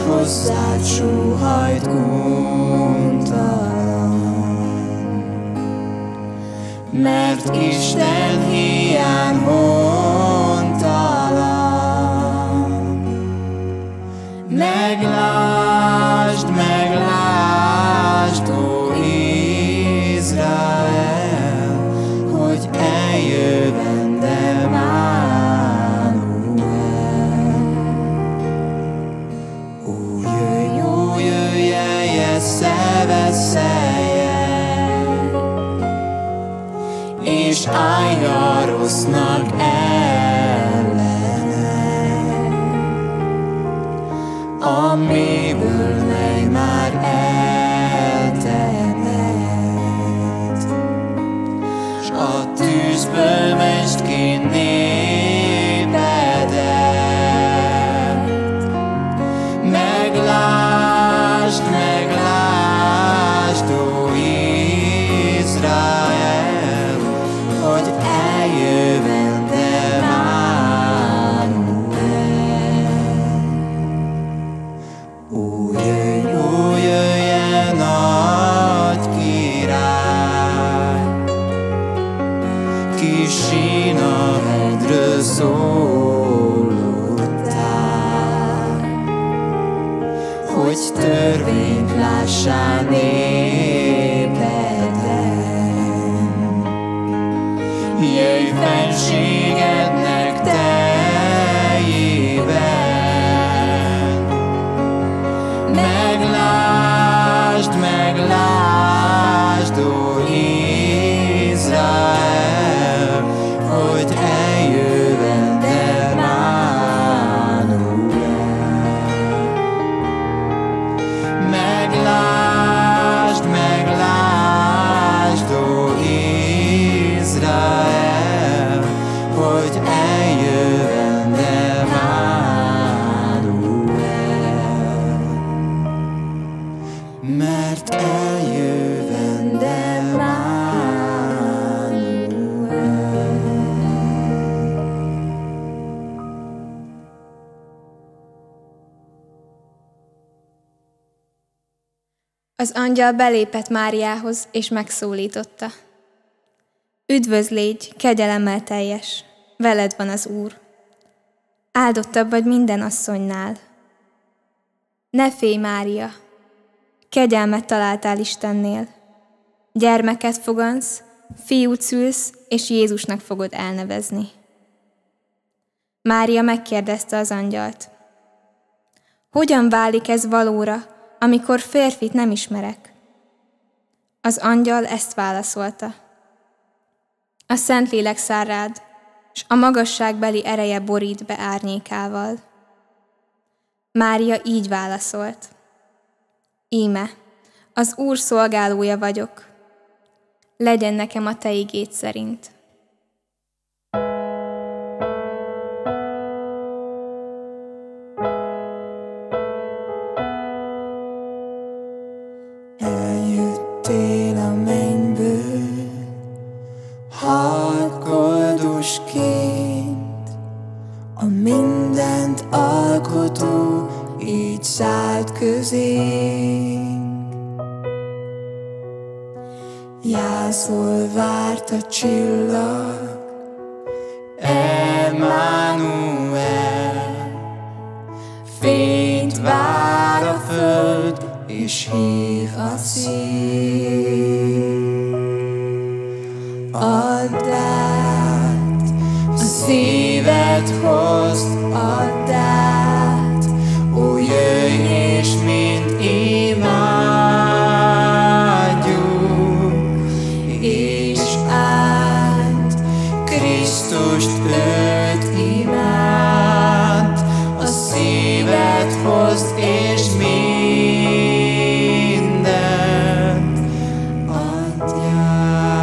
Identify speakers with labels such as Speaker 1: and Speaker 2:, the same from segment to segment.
Speaker 1: hozzád sóhajt untalan. Mert Isten hiány hontalan. Meglásd, meglásd, ó Izrael, hogy eljövendem Emmanuel. Ó, jöjj, veszelj, és állj a rossznak ellene, a mélyből mely már eltemed, s a tűzből mest ki népedet. Meglásd, meglásd, ó Izrael, hogy eljövendem Emmanuel. Ó, jöjj, nagy király, kis Sínahegyről szólódtál, hogy törvényt lássál népeden. Jöjj fenségednek teljében. Meglásd, meglásd, ó Izrael, hogy eljövendem Emmanuel. Meglásd, meglásd, ó Izrael, hogy eljövendem Emmanuel. Mert eljövendem Emmanuel.
Speaker 2: Az angyal belépett Máriához, és megszólította. Üdvözl légy, kegyelemmel teljes, veled van az Úr. Áldottabb vagy minden asszonynál. Ne félj, Mária, kegyelmet találtál Istennél. Gyermeket fogansz, fiút szülsz, és Jézusnak fogod elnevezni. Mária megkérdezte az angyalt. Hogyan válik ez valóra, amikor férfit nem ismerek? Az angyal ezt válaszolta. A Szentlélek száll rád, s a magasságbeli ereje borít be árnyékával. Mária így válaszolt. Íme, az Úr szolgálója vagyok. Legyen nekem a te igéd szerint.
Speaker 1: Eljöttél a mennyből, halk koldusként, a mindent alkotó így szállt közénk. Jászol várt a csillag, Emmanuel, fényt vár a föld, és hív a szív. Add át, a szíved hozd, add át, ó jöjj és mind imádjuk, és áld Krisztust, őt imád, a szíved hozd és mindent adjál.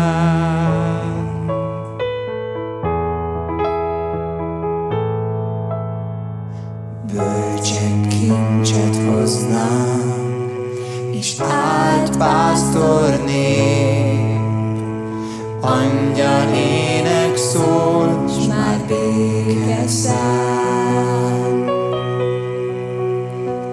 Speaker 1: Bölcsek kincset hoznak, és áld pásztor nép, angyal ének szól, s már béke száll.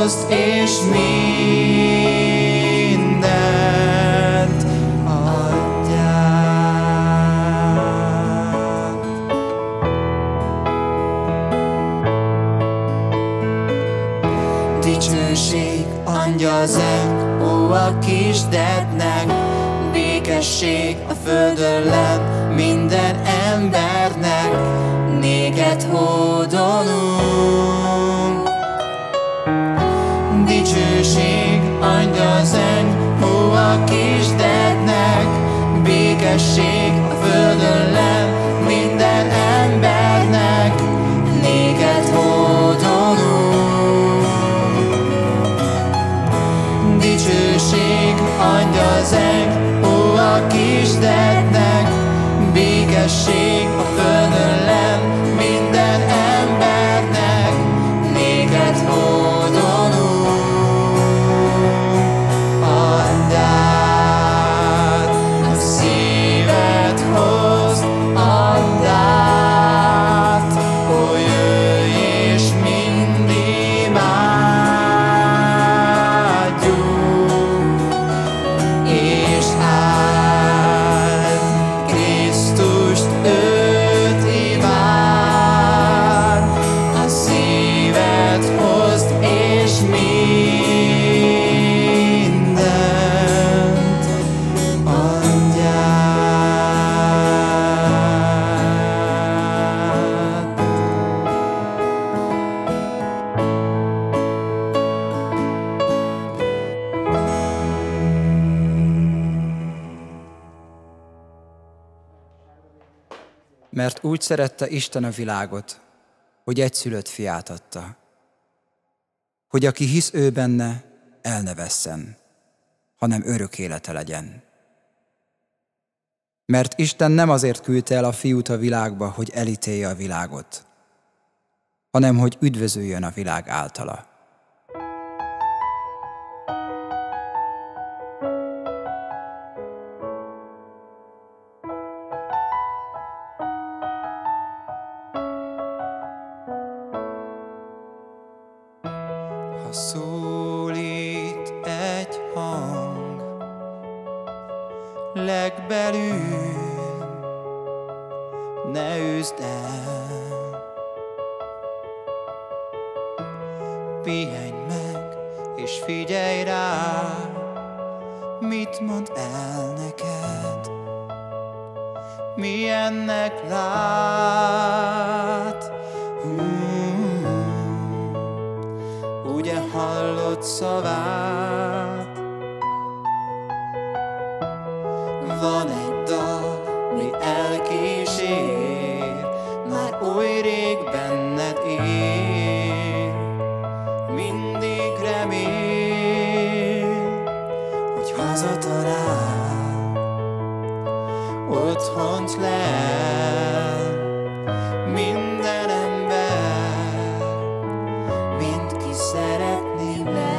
Speaker 1: hozd, és mindent adjál. Dicsőség, angyalzeng, ó, a kisdednek, békesség a földön lenn minden embernek, néked hódolunk. Dicsőség, angyalzeng, ó, a kisdednek, békesség a földön lenn minden embernek, néked hódolunk. Dicsőség, angyalzeng, ó, a kisdednek, békesség a földön lenn minden embernek, néked hódolunk. Add át a szíved, hozd, add át, ó, jöjj és mind imádjunk, és áld Krisztust, őt imád, a szíved hozd, és mindent adjál.
Speaker 3: Mert úgy szerette Isten a világot, hogy egyszülött fiát adta, hogy aki hisz ő benne, el ne vesszen, hanem örök élete legyen. Mert Isten nem azért küldte el a fiút a világba, hogy elítélje a világot, hanem hogy üdvözöljön a világ általa.
Speaker 1: Ha szólít egy hang legbelül, ne üzd el, pihenj meg és figyelj rá, mit mond el neked, milyennek lát. Ugye hallott szavát? Van egy dal, mi elkísér, már oly rég benned él. Mindig remél, hogy hazatalál, otthont lel minden ember, mint ki szeretné meg.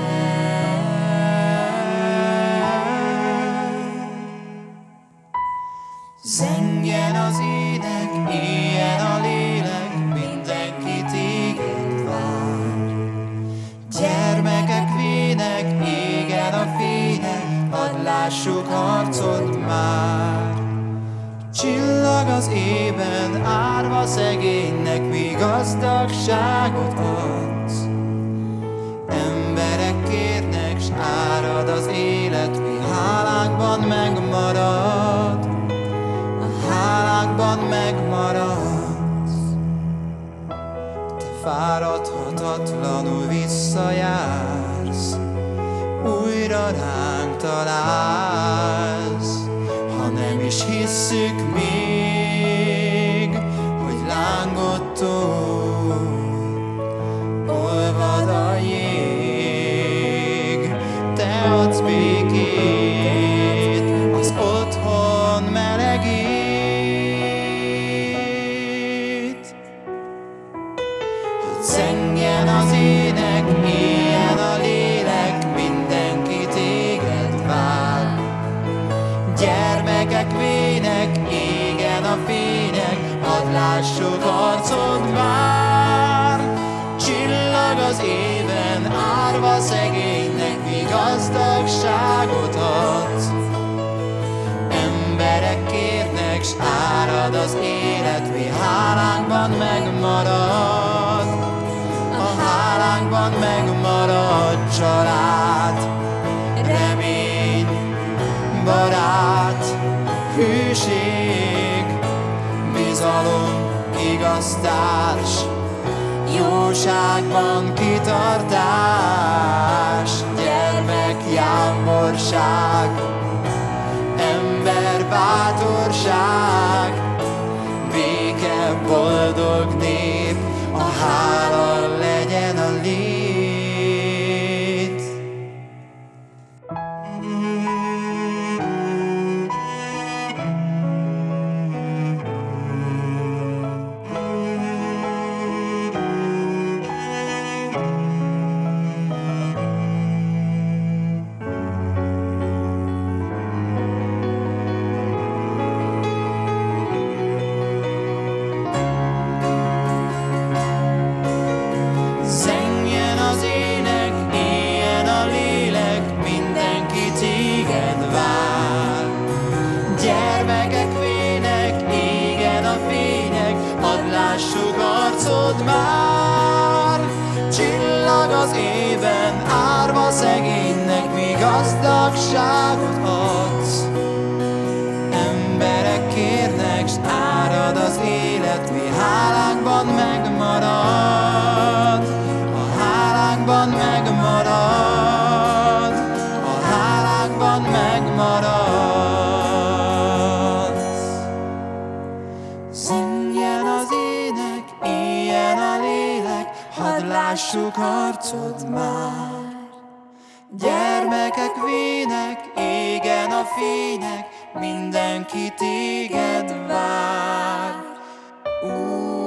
Speaker 1: Zengjen az ének, éljen a lélek, mindenki téged vár. Gyermekek vének, égen a fények, hadd lássuk harcod már. Csillag az ében, árva szegénynek, mi gazdagságot adsz. Emberek kérnek, s árad az élet, mi hálánkban megmarad. A hálánkban megmaradsz. Te fáradhatatlanul visszajársz, újra ránk találsz. Ha nem is hisszük még, hogy lángottól olvad a jég, te adsz békét, az otthon melegít. Hadd zengjen az ének, éljen a lélek, mindenki téged vár. árva szegénynek, mi gazdagságot adsz. Emberek kérnek, s árad az élet, mi hálánkban megmarad. A hálánkban megmarad család, remény, barát, hűség, bizalom, igaz társ, jóságban kitartás, gyermek jámborság, ember bátorság, béke, boldog nép, a hála legyen a lét. Zengjen az ének, éljen a lélek, mindenki téged vár. Gyermekek vének, égen a fények, hadd lássuk arcod már. Csillag az ében, árva szegénynek, mi gazdagságot adsz. Emberek kérnek, s árad az élet, mi hálánkban megmarad. A hálánkban megmarad, a hálánkban megmaradsz. Zengjen az ének, éljen a lélek, hadd lássuk arcod már. Gyermekek vének, égen a fények, mindenki téged vár.